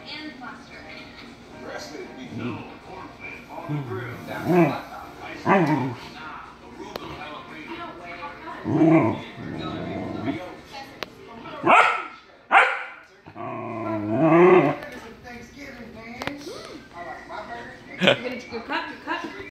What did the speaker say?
and foster. Grass-fed beef. No, cornfed on the grill. Down to the hot dog. Ice cream. Nah, arugula jalapeno. No way.